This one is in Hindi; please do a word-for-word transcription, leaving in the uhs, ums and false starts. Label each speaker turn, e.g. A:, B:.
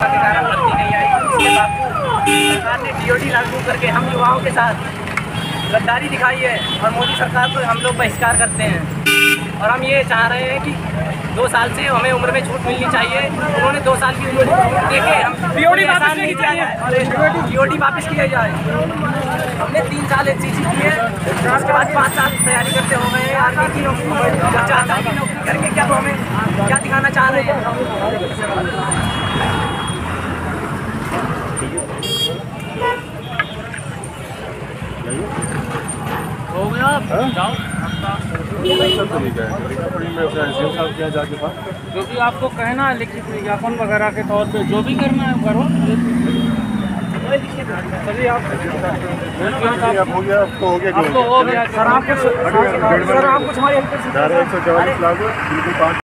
A: होने के कारण भर्ती नहीं आई। इसके बावजूद सरकार ने टीओडी लागू करके हम युवाओं के साथ गद्दारी दिखाई है और मोदी सरकार को हम लोग बहिष्कार करते हैं। और हम ये चाह रहे हैं कि दो साल से हमें उम्र में छूट मिलनी चाहिए। उन्होंने दो साल की उम्र देके हम टीओडी वापस नहीं किया जाए, टीओडी वापस किया जाए। हमने तीन साल एन सी सी की है, उसके बाद पाँच साल तैयारी करते हो गए आर्मी की नौकरी, चार साल की नौकरी करके क्या तो हमें क्या दिखाना चाह रहे हैं।
B: हो गया जाओ जो भी आपको कहना है लिखित विज्ञापन वगैरह के तौर पे जो भी करना है करो। चलिए आप
C: हो गया आपको हो गया
B: आपको हो गया सर। आप कुछ सर आप कुछ हमारी
C: एक सौ चौवालीस लागू बिल्कुल